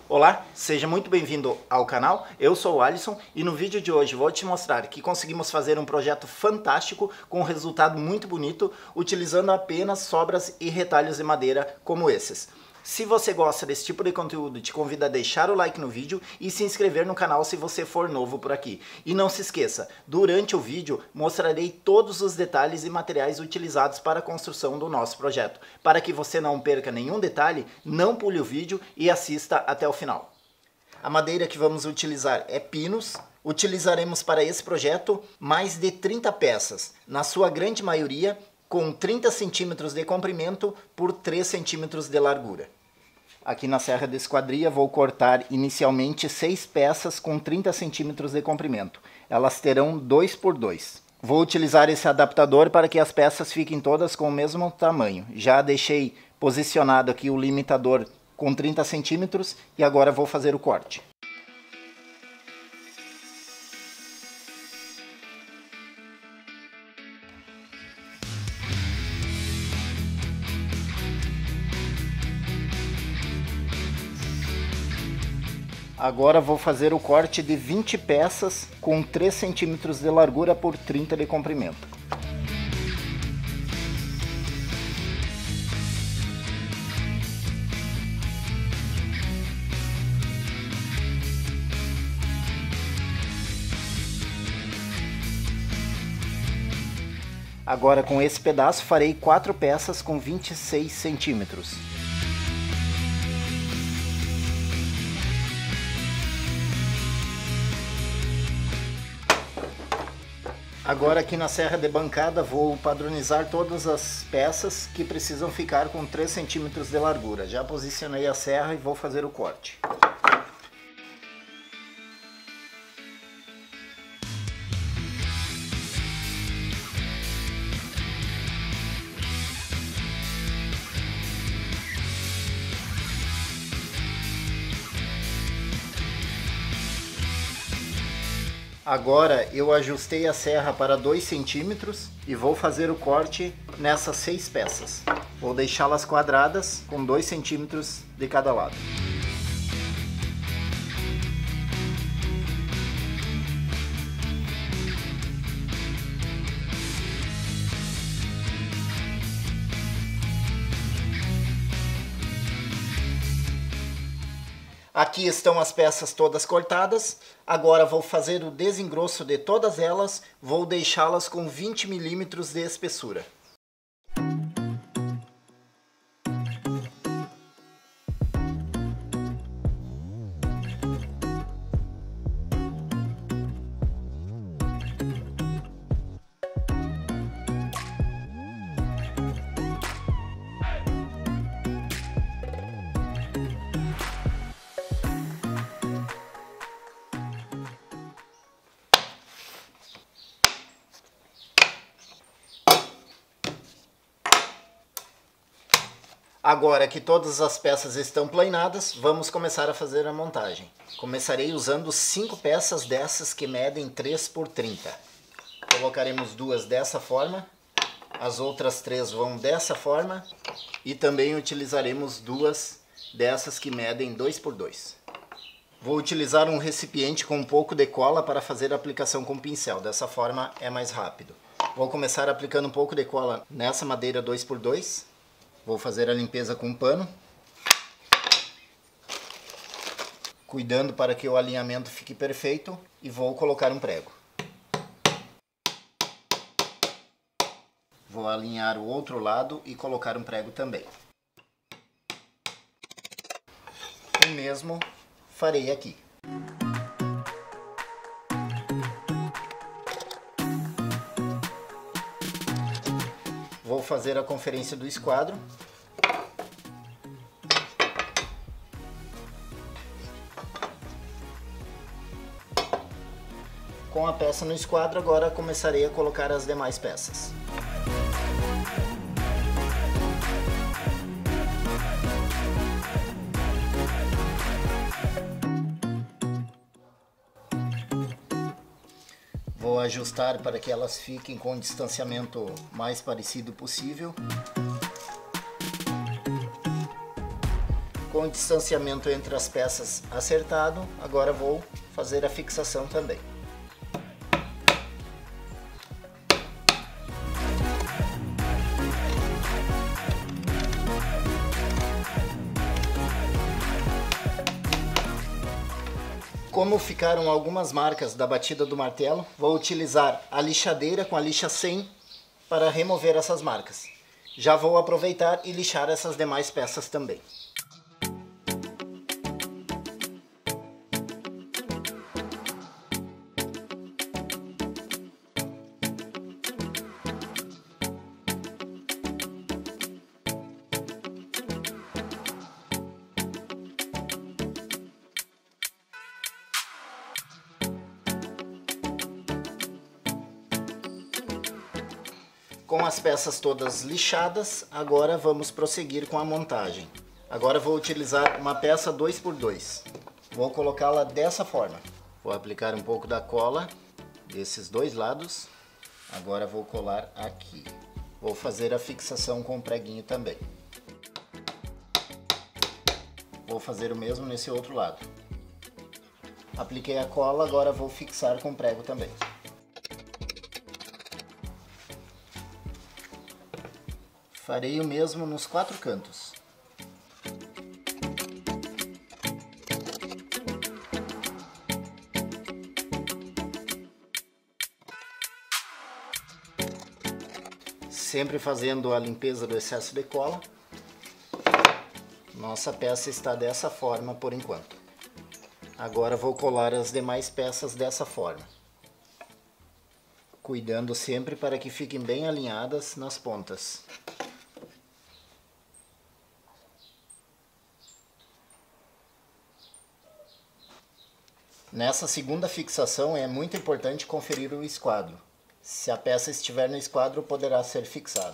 Olá, seja muito bem-vindo ao canal, eu sou o Alisson e no vídeo de hoje vou te mostrar que conseguimos fazer um projeto fantástico com um resultado muito bonito utilizando apenas sobras e retalhos de madeira como esses. Se você gosta desse tipo de conteúdo, te convido a deixar o like no vídeo e se inscrever no canal se você for novo por aqui. E não se esqueça, durante o vídeo mostrarei todos os detalhes e materiais utilizados para a construção do nosso projeto. Para que você não perca nenhum detalhe, não pule o vídeo e assista até o final. A madeira que vamos utilizar é pinos. Utilizaremos para esse projeto mais de 30 peças, na sua grande maioria com 30 centímetros de comprimento por 3 centímetros de largura. Aqui na Serra da Esquadria vou cortar inicialmente 6 peças com 30 centímetros de comprimento. Elas terão 2 por 2. Vou utilizar esse adaptador para que as peças fiquem todas com o mesmo tamanho. Já deixei posicionado aqui o limitador com 30 centímetros e agora vou fazer o corte. Agora vou fazer o corte de 20 peças com 3 centímetros de largura por 30 de comprimento. Agora com esse pedaço farei 4 peças com 26 centímetros. Agora aqui na serra de bancada vou padronizar todas as peças que precisam ficar com 3 centímetros de largura. Já posicionei a serra e vou fazer o corte. Agora eu ajustei a serra para 2 centímetros e vou fazer o corte nessas 6 peças. Vou deixá-las quadradas com 2 centímetros de cada lado. Aqui estão as peças todas cortadas. Agora vou fazer o desengrosso de todas elas. Vou deixá-las com 20 milímetros de espessura. Agora que todas as peças estão planeadas, vamos começar a fazer a montagem. Começarei usando 5 peças dessas que medem 3 por 30. Colocaremos 2 dessa forma, as outras 3 vão dessa forma e também utilizaremos 2 dessas que medem 2 por 2. Vou utilizar um recipiente com um pouco de cola para fazer a aplicação com pincel, dessa forma é mais rápido. Vou começar aplicando um pouco de cola nessa madeira 2 por 2. Vou fazer a limpeza com um pano, cuidando para que o alinhamento fique perfeito, e vou colocar um prego. Vou alinhar o outro lado e colocar um prego também. O mesmo farei aqui. Vou fazer a conferência do esquadro. Com a peça no esquadro, agora começarei a colocar as demais peças. Vou ajustar para que elas fiquem com o distanciamento mais parecido possível. Com o distanciamento entre as peças acertado, agora vou fazer a fixação também. Como ficaram algumas marcas da batida do martelo, vou utilizar a lixadeira com a lixa 100 para remover essas marcas. Já vou aproveitar e lixar essas demais peças também. Com as peças todas lixadas, agora vamos prosseguir com a montagem. Agora vou utilizar uma peça 2x2. Vou colocá-la dessa forma. Vou aplicar um pouco da cola desses dois lados. Agora vou colar aqui. Vou fazer a fixação com o preguinho também. Vou fazer o mesmo nesse outro lado. Apliquei a cola, agora vou fixar com o prego também. Farei o mesmo nos 4 cantos. Sempre fazendo a limpeza do excesso de cola. Nossa peça está dessa forma por enquanto. Agora vou colar as demais peças dessa forma. Cuidando sempre para que fiquem bem alinhadas nas pontas. Nessa segunda fixação é muito importante conferir o esquadro. Se a peça estiver no esquadro, poderá ser fixada.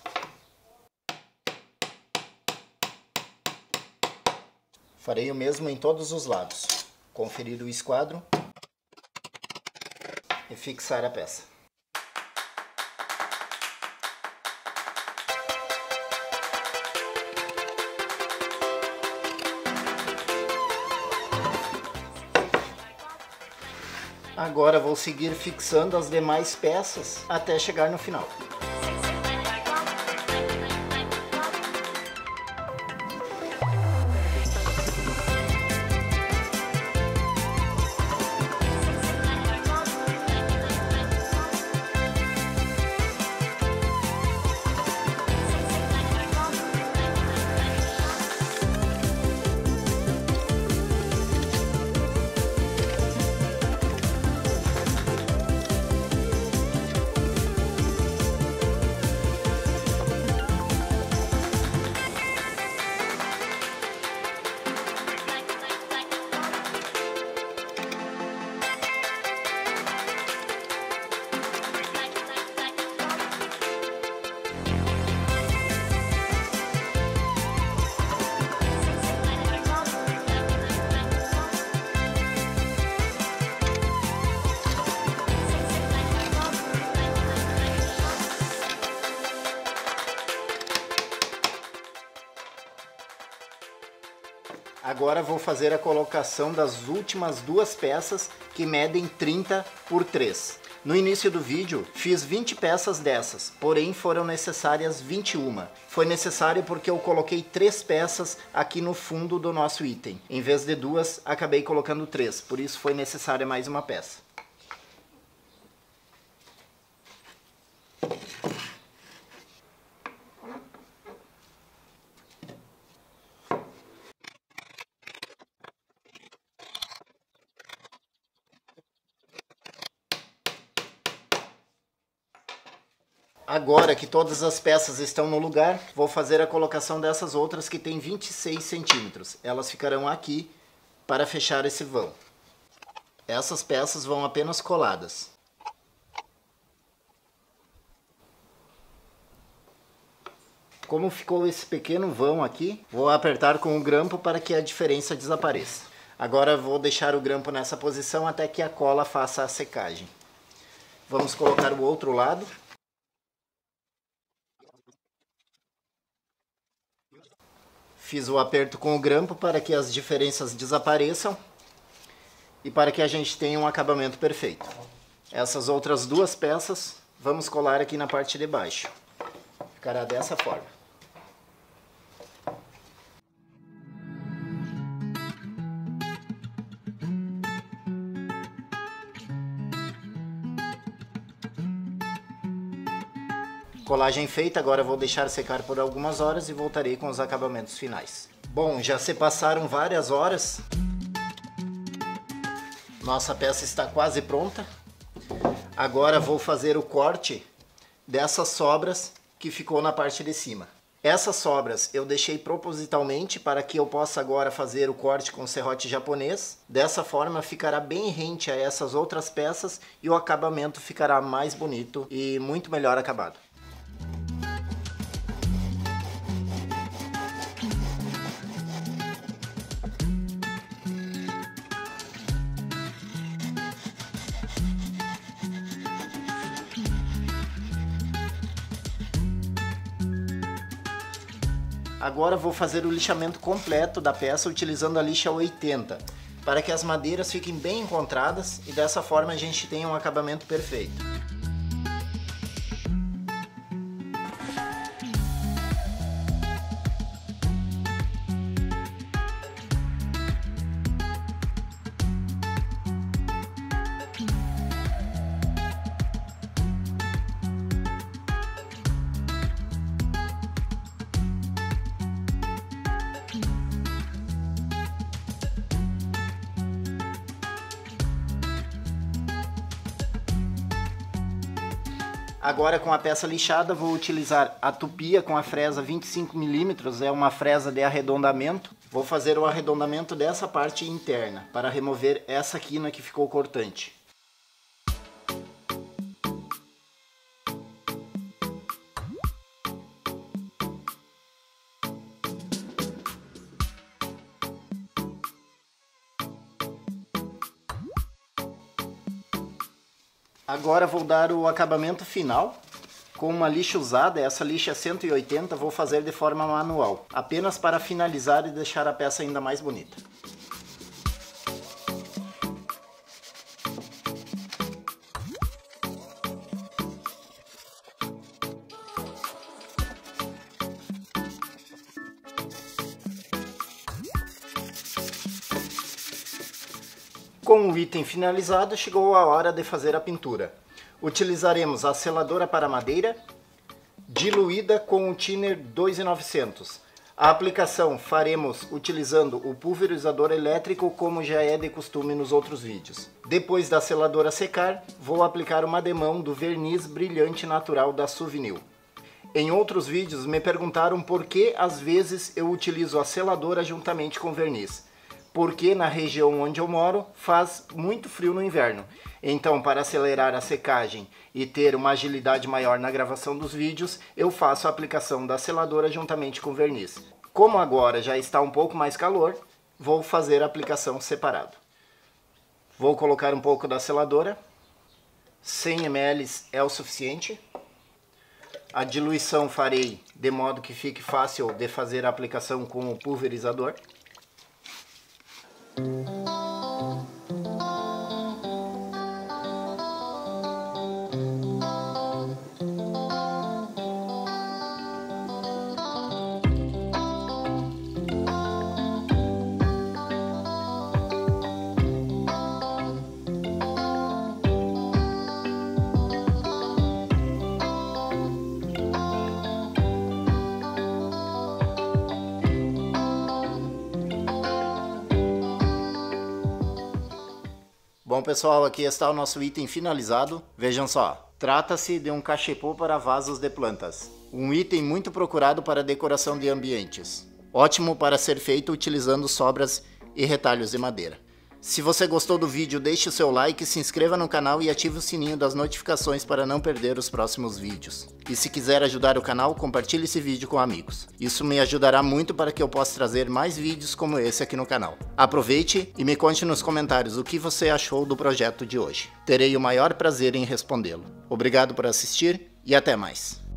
Farei o mesmo em todos os lados. Conferir o esquadro e fixar a peça. Agora vou seguir fixando as demais peças até chegar no final. Agora vou fazer a colocação das últimas duas peças que medem 30 por 3. No início do vídeo fiz 20 peças dessas, porém foram necessárias 21. Foi necessário porque eu coloquei 3 peças aqui no fundo do nosso item. Em vez de 2, acabei colocando 3, por isso foi necessária mais uma peça. Agora que todas as peças estão no lugar, vou fazer a colocação dessas outras que tem 26 centímetros. Elas ficarão aqui para fechar esse vão. Essas peças vão apenas coladas. Como ficou esse pequeno vão aqui, vou apertar com o grampo para que a diferença desapareça. Agora vou deixar o grampo nessa posição até que a cola faça a secagem. Vamos colocar o outro lado. Fiz o aperto com o grampo para que as diferenças desapareçam e para que a gente tenha um acabamento perfeito. Essas outras duas peças vamos colar aqui na parte de baixo. Ficará dessa forma. Colagem feita, agora vou deixar secar por algumas horas e voltarei com os acabamentos finais. Bom, já se passaram várias horas. Nossa peça está quase pronta. Agora vou fazer o corte dessas sobras que ficou na parte de cima. Essas sobras eu deixei propositalmente para que eu possa agora fazer o corte com serrote japonês. Dessa forma ficará bem rente a essas outras peças e o acabamento ficará mais bonito e muito melhor acabado. Agora vou fazer o lixamento completo da peça utilizando a lixa 80, para que as madeiras fiquem bem encontradas e dessa forma a gente tenha um acabamento perfeito. Agora com a peça lixada vou utilizar a tupia com a fresa 25 mm, é uma fresa de arredondamento. Vou fazer o arredondamento dessa parte interna para remover essa quina que ficou cortante. Agora vou dar o acabamento final com uma lixa usada, essa lixa 180, vou fazer de forma manual, apenas para finalizar e deixar a peça ainda mais bonita. Com o item finalizado, chegou a hora de fazer a pintura. Utilizaremos a seladora para madeira, diluída com o thinner 2900. A aplicação faremos utilizando o pulverizador elétrico, como já é de costume nos outros vídeos. Depois da seladora secar, vou aplicar uma demão do verniz brilhante natural da Suvinil. Em outros vídeos me perguntaram por que às vezes eu utilizo a seladora juntamente com verniz. Porque na região onde eu moro faz muito frio no inverno. Então, para acelerar a secagem e ter uma agilidade maior na gravação dos vídeos, eu faço a aplicação da seladora juntamente com verniz. Como agora já está um pouco mais calor, vou fazer a aplicação separado. Vou colocar um pouco da seladora, 100 ml é o suficiente. A diluição farei de modo que fique fácil de fazer a aplicação com o pulverizador. Bom pessoal, aqui está o nosso item finalizado. Vejam só, trata-se de um cachepô para vasos de plantas. Um item muito procurado para decoração de ambientes. Ótimo para ser feito utilizando sobras e retalhos de madeira. Se você gostou do vídeo, deixe o seu like, se inscreva no canal e ative o sininho das notificações para não perder os próximos vídeos. E se quiser ajudar o canal, compartilhe esse vídeo com amigos. Isso me ajudará muito para que eu possa trazer mais vídeos como esse aqui no canal. Aproveite e me conte nos comentários o que você achou do projeto de hoje. Terei o maior prazer em respondê-lo. Obrigado por assistir e até mais.